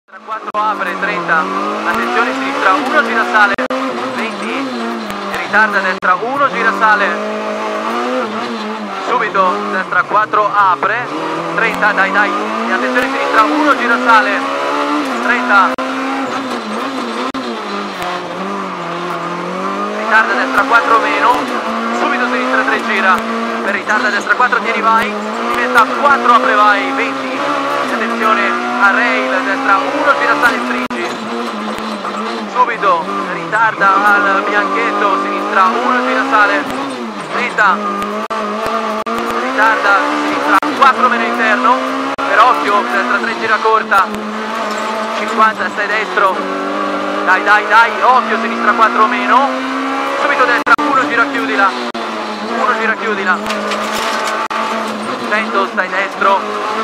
Destra 4 apre, 30, attenzione sinistra 1, gira sale, 20, ritarda destra 1, gira sale, subito destra 4 apre, 30, dai, e attenzione sinistra 1, gira sale, 30, ritarda destra 4 meno, subito sinistra 3 gira, per ritarda destra 4 tieni vai, diventa 4 apre vai, 20, attenzione a rail, destra 1, gira sale stringi, subito ritarda al bianchetto, sinistra 1, gira sale, 30, ritarda sinistra 4 meno interno, per occhio, destra 3 gira corta, 50 stai destro, dai, occhio sinistra 4 meno, subito destra 1 gira chiudila, 1 gira chiudila, 100 stai destro,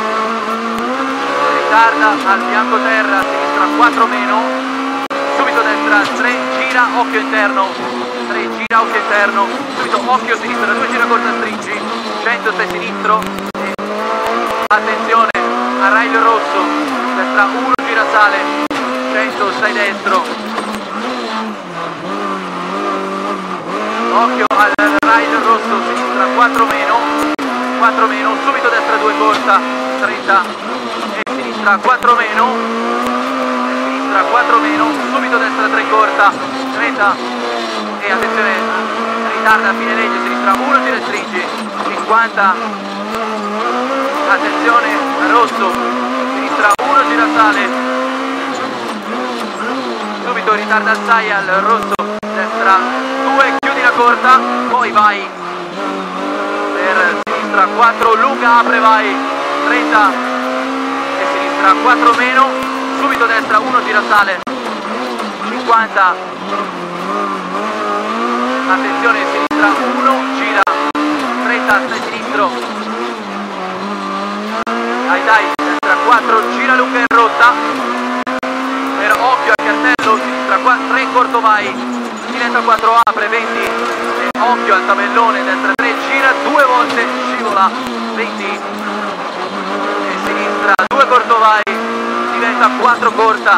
ritarda al bianco terra, sinistra 4 meno, subito destra 3 gira occhio interno, 3 gira occhio interno, subito occhio sinistra 2 gira corta stringi, 100 stai sinistro, e attenzione a rail rosso, destra 1 gira sale, 100 stai destro, occhio al rail rosso, sinistra 4 meno, subito destra 2 corta, 30, e sinistra 4 meno, subito destra 3 corta, 30, e attenzione, ritarda a fine legge, sinistra 1 gira stringi, 50, attenzione rosso, sinistra 1 gira sale, subito ritarda assai al rosso, destra 2 chiudi la corta, poi vai per sinistra 4 lunga apre vai, 30, e sinistra 4 meno, subito destra 1 gira sale, 50, attenzione sinistra 1 gira, 30 stai sinistro, dai, destra 4 gira lunga in rotta, per occhio al cartello, sinistra 3 corto vai, diventa 4 apre, 20, e occhio al tabellone, destra 3 gira 2 volte, scivola, 20, e sinistra 2 corto vai, diventa 4 corta,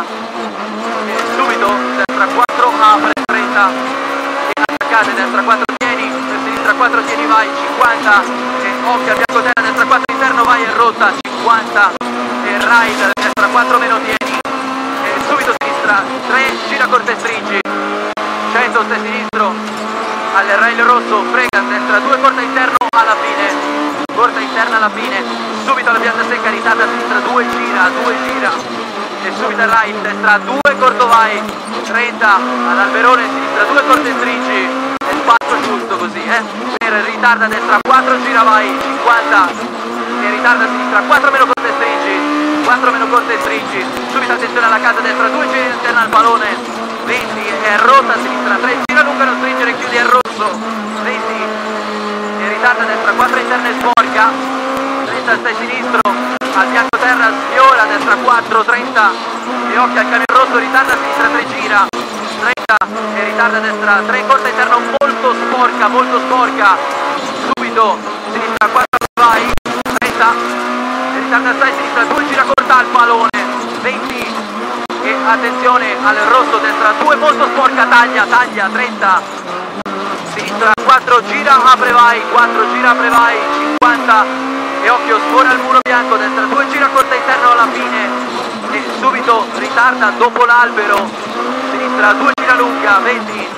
e subito destra 4 apre, 30, e attaccate, destra 4 tieni, per sinistra 4 tieni vai, 50, e occhio al bianco terra, destra 4 interno vai in rotta, 50, e ride, destra 4 meno tieni, e subito sinistra 3 gira corta e stringi, 100 stai sinistro, al rail rosso, frega, destra 2 corta interno alla fine, corta interna alla fine, subito alla pianta secca, ritarda a sinistra 2 gira, e subito al right, destra 2 corto vai, 30, all'alberone, sinistra 2 corte stringi, e il passo giusto così, per ritarda a destra 4 gira vai, 50, e ritarda a sinistra 4 meno corte stringi, 4 meno corte stringi, subito attenzione alla casa destra 2 gira interna al pallone, 20, e rotta a sinistra 3 gira lunga non stringere, chiudi al rosso, 20, e ritarda a destra 4 interna e sporca, 30 stai sinistro, al bianco terra sfiora, destra 4, 30, e occhio al camion rosso, ritarda a sinistra 3 gira, 30, e ritarda a destra 3 corta interno molto sporca, subito sinistra 4 vai, 30, e ritarda a sinistra 2 gira corta al pallone, 20, e attenzione al rosso, destra 2 molto sporca, taglia, 30, sinistra 4 gira apre vai, 4 gira apre vai, 50, e occhio sfora il muro bianco, destra 2 gira corta interno alla fine, e subito ritarda dopo l'albero, sinistra 2 gira lunga, 20,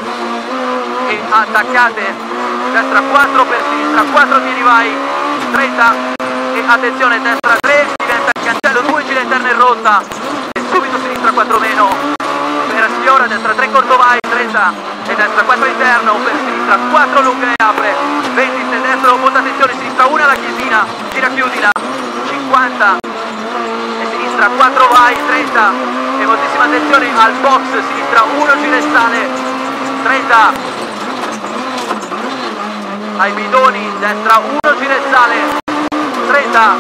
e attaccate, destra 4 per sinistra 4 tieni vai, 30, e attenzione destra 3 diventa il cancello, 2 gira interna in rotta, e subito sinistra 4 meno, per sfiora, destra 3 corto vai, 30, e destra 4 interno, per sinistra 4 lunga e apre, 20 stai destro, molta attenzione, sinistra 1 alla chiesina, gira chiudila, 50, e sinistra 4 vai, 30, e moltissima attenzione al box, sinistra 1 gira e sale, 30, ai bidoni, destra 1 gira e sale, 30,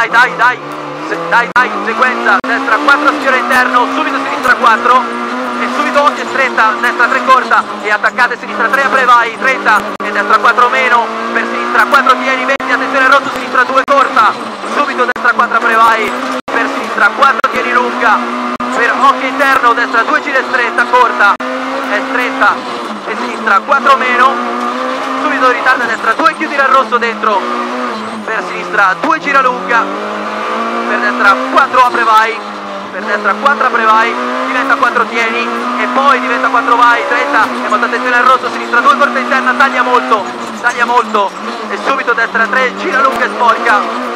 dai, sequenza, destra 4 sfiora interno, subito sinistra 4, e subito occhio, stretta, destra 3 corta e attaccate, sinistra 3 apre vai, 30 e destra 4 meno, per sinistra 4 tieni, 20, attenzione al rotto, sinistra 2 corta, subito destra 4 apre vai, per sinistra 4 tieni lunga, per occhio interno, destra 2 gira stretta, corta, è stretta e sinistra 4 meno, subito ritarda, destra 2 chiudi al rosso dentro, per sinistra 2 gira lunga, per destra 4 apre vai, per destra 4 apre vai, diventa 4 tieni e poi diventa 4 vai, 30 e molta attenzione al rosso, sinistra 2 corta interna, taglia molto e subito destra 3 gira lunga e sporca,